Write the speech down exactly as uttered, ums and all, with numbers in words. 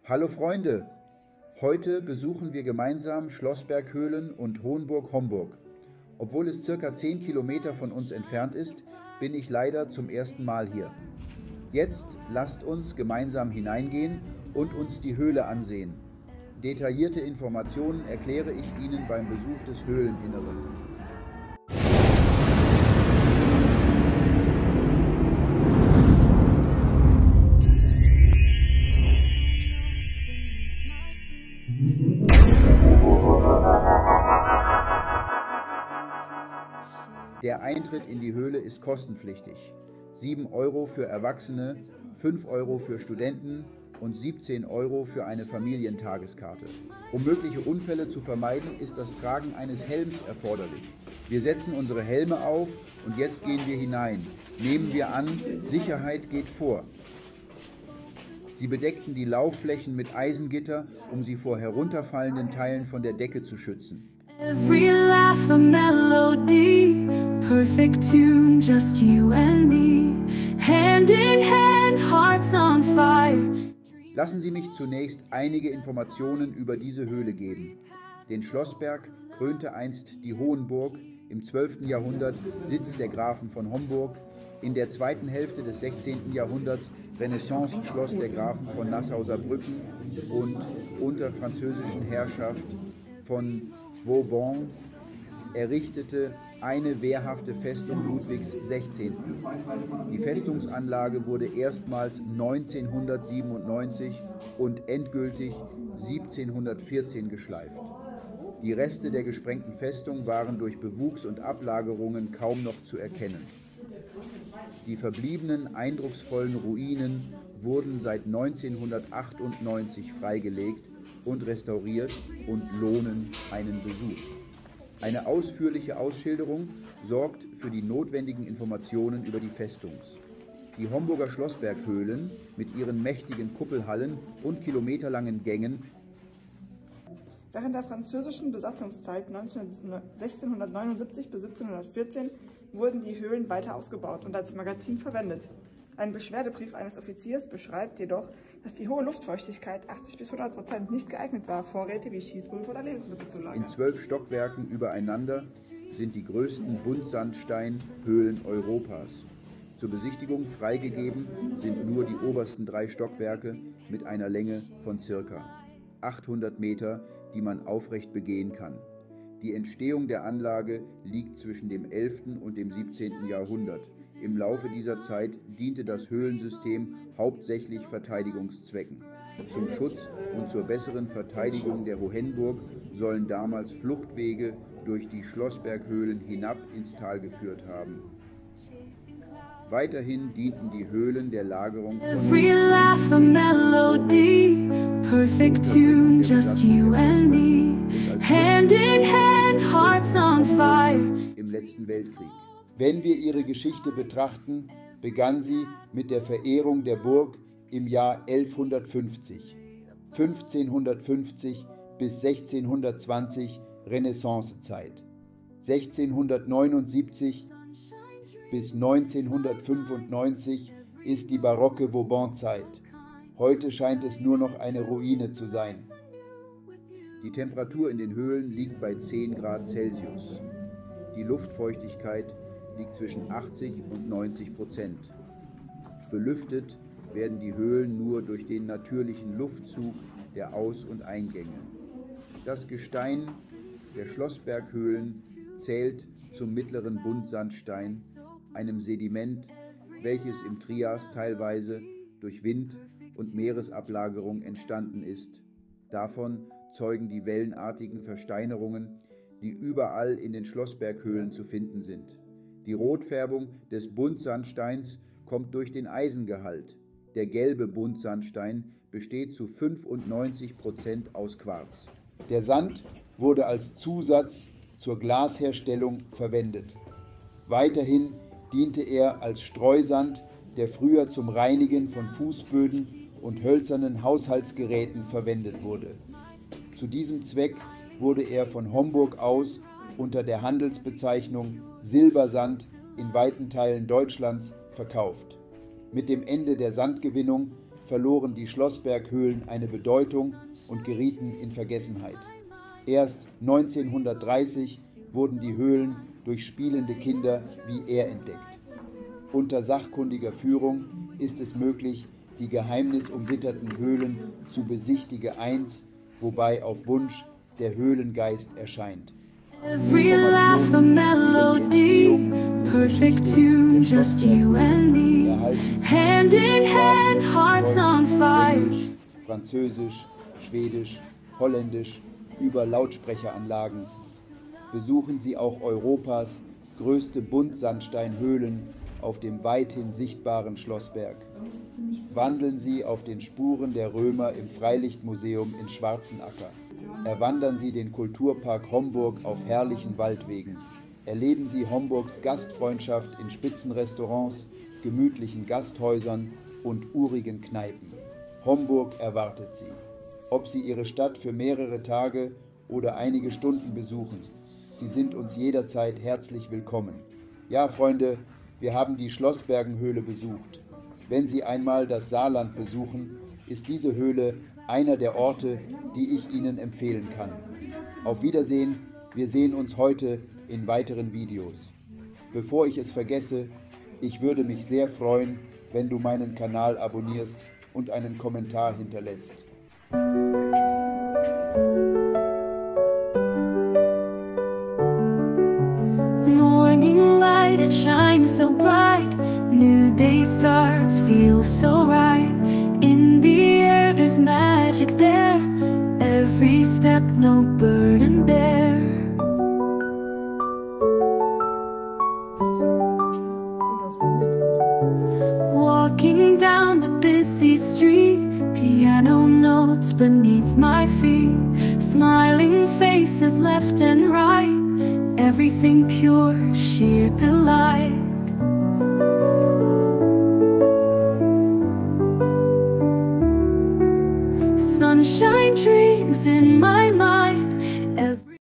Hallo Freunde, heute besuchen wir gemeinsam Schlossberghöhlen und Hohenburg-Homburg. Obwohl es circa zehn Kilometer von uns entfernt ist, bin ich leider zum ersten Mal hier. Jetzt lasst uns gemeinsam hineingehen und uns die Höhle ansehen. Detaillierte Informationen erkläre ich Ihnen beim Besuch des Höhleninneren. Der Eintritt in die Höhle ist kostenpflichtig. sieben Euro für Erwachsene, fünf Euro für Studenten und siebzehn Euro für eine Familientageskarte. Um mögliche Unfälle zu vermeiden, ist das Tragen eines Helms erforderlich. Wir setzen unsere Helme auf und jetzt gehen wir hinein. Nehmen wir an, Sicherheit geht vor. Sie bedeckten die Laufflächen mit Eisengitter, um sie vor herunterfallenden Teilen von der Decke zu schützen. Every laugh a melody, perfect tune, just you and me, hand in hand, hearts on fire. Lassen Sie mich zunächst einige Informationen über diese Höhle geben. Den Schlossberg krönte einst die Hohenburg, im zwölften Jahrhundert Sitz der Grafen von Homburg, in der zweiten Hälfte des sechzehnten Jahrhunderts Renaissance-Schloss der Grafen von Nassau-Saarbrücken und unter französischen Herrschaft von Vauban errichtete eine wehrhafte Festung Ludwigs der sechzehnten. Die Festungsanlage wurde erstmals neunzehnhundertsiebenundneunzig und endgültig siebzehnhundertvierzehn geschleift. Die Reste der gesprengten Festung waren durch Bewuchs und Ablagerungen kaum noch zu erkennen. Die verbliebenen eindrucksvollen Ruinen wurden seit neunzehnhundertachtundneunzig freigelegt und restauriert und lohnen einen Besuch. Eine ausführliche Ausschilderung sorgt für die notwendigen Informationen über die Festung. Die Homburger Schlossberghöhlen mit ihren mächtigen Kuppelhallen und kilometerlangen Gängen. Während der französischen Besatzungszeit sechzehnhundertneunundsiebzig bis siebzehnhundertvierzehn wurden die Höhlen weiter ausgebaut und als Magazin verwendet. Ein Beschwerdebrief eines Offiziers beschreibt jedoch, dass die hohe Luftfeuchtigkeit achtzig bis hundert Prozent nicht geeignet war, Vorräte wie Schießpulver oder Lebensmittel zu lagern. In zwölf Stockwerken übereinander sind die größten Buntsandsteinhöhlen Europas. Zur Besichtigung freigegeben sind nur die obersten drei Stockwerke mit einer Länge von ca. achthundert Meter, die man aufrecht begehen kann. Die Entstehung der Anlage liegt zwischen dem elften und dem siebzehnten Jahrhundert. Im Laufe dieser Zeit diente das Höhlensystem hauptsächlich Verteidigungszwecken. Zum Schutz und zur besseren Verteidigung der Hohenburg sollen damals Fluchtwege durch die Schlossberghöhlen hinab ins Tal geführt haben. Weiterhin dienten die Höhlen der Lagerung von Every laugh a melody, perfect tune, just you and me, hand in hand, hearts on fire. Im letzten Weltkrieg. Wenn wir ihre Geschichte betrachten, begann sie mit der Verehrung der Burg im Jahr elfhundertfünfzig, fünfzehnhundertfünfzig bis sechzehnhundertzwanzig Renaissancezeit, sechzehnhundertneunundsiebzig bis neunzehnhundertfünfundneunzig ist die barocke Vauban-Zeit. Heute scheint es nur noch eine Ruine zu sein. Die Temperatur in den Höhlen liegt bei zehn Grad Celsius. Die Luftfeuchtigkeit liegt zwischen achtzig und neunzig Prozent. Belüftet werden die Höhlen nur durch den natürlichen Luftzug der Aus- und Eingänge. Das Gestein der Schlossberghöhlen zählt zum mittleren Buntsandstein, einem Sediment, welches im Trias teilweise durch Wind- und Meeresablagerung entstanden ist. Davon zeugen die wellenartigen Versteinerungen, die überall in den Schlossberghöhlen zu finden sind. Die Rotfärbung des Buntsandsteins kommt durch den Eisengehalt. Der gelbe Buntsandstein besteht zu fünfundneunzig Prozent aus Quarz. Der Sand wurde als Zusatz zur Glasherstellung verwendet. Weiterhin diente er als Streusand, der früher zum Reinigen von Fußböden und hölzernen Haushaltsgeräten verwendet wurde. Zu diesem Zweck wurde er von Homburg aus unter der Handelsbezeichnung Silbersand in weiten Teilen Deutschlands verkauft. Mit dem Ende der Sandgewinnung verloren die Schlossberghöhlen eine Bedeutung und gerieten in Vergessenheit. Erst neunzehnhundertdreißig wurden die Höhlen durch spielende Kinder wie er entdeckt. Unter sachkundiger Führung ist es möglich, die geheimnisumwitterten Höhlen zu besichtige eins, wobei auf Wunsch der Höhlengeist erscheint. Every laugh a melody, perfect tune, just you and me. Hand in hand, hearts on fire. Englisch, Französisch, Schwedisch, Holländisch, über Lautsprecheranlagen. Besuchen Sie auch Europas größte Buntsandsteinhöhlen auf dem weithin sichtbaren Schlossberg. Wandeln Sie auf den Spuren der Römer im Freilichtmuseum in Schwarzenacker. Erwandern Sie den Kulturpark Homburg auf herrlichen Waldwegen. Erleben Sie Homburgs Gastfreundschaft in Spitzenrestaurants, gemütlichen Gasthäusern und urigen Kneipen. Homburg erwartet Sie. Ob Sie Ihre Stadt für mehrere Tage oder einige Stunden besuchen, Sie sind uns jederzeit herzlich willkommen. Ja, Freunde, wir haben die Schlossbergenhöhle besucht. Wenn Sie einmal das Saarland besuchen, ist diese Höhle einer der Orte, die ich Ihnen empfehlen kann. Auf Wiedersehen, wir sehen uns heute in weiteren Videos. Bevor ich es vergesse, ich würde mich sehr freuen, wenn du meinen Kanal abonnierst und einen Kommentar hinterlässt. Morning light, it shines so bright. New day starts, feels so right. In the air, there's magic there. Every step, no burden bare. Walking down the busy street, piano notes beneath my feet, smiling faces left and right, everything pure, sheer delight. Sunshine dreams in my mind.